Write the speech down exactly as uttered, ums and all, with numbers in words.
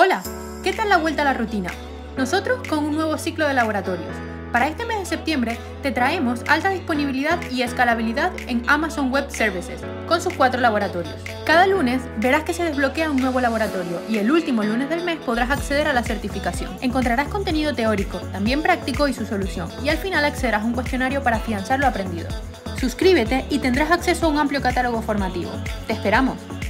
Hola, ¿qué tal la vuelta a la rutina? Nosotros con un nuevo ciclo de laboratorios. Para este mes de septiembre te traemos alta disponibilidad y escalabilidad en Amazon Web Services, con sus cuatro laboratorios. Cada lunes verás que se desbloquea un nuevo laboratorio y el último lunes del mes podrás acceder a la certificación. Encontrarás contenido teórico, también práctico y su solución, y al final accederás a un cuestionario para afianzar lo aprendido. Suscríbete y tendrás acceso a un amplio catálogo formativo. ¡Te esperamos!